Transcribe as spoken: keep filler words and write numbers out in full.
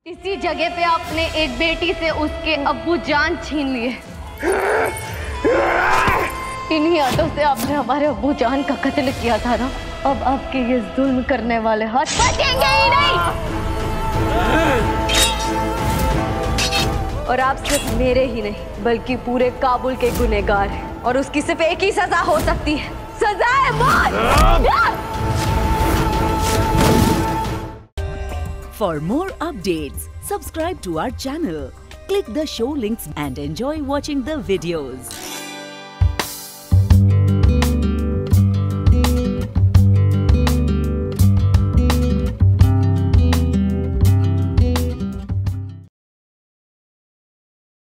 इसी जगह पे आपने एक बेटी से उसके अब्बू जान छीन लिए। इन्हीं हाथों से आपने हमारे अब्बू जान का कत्ल किया था ना। अब आपके ये जुल्म करने वाले हाथ बचेंगे ही नहीं। और आप सिर्फ मेरे ही नहीं बल्कि पूरे काबुल के गुनहगार हैं और उसकी सिर्फ एक ही सजा हो सकती है, सजा है मौत। For more updates, subscribe to our channel, click the show links and enjoy watching the videos.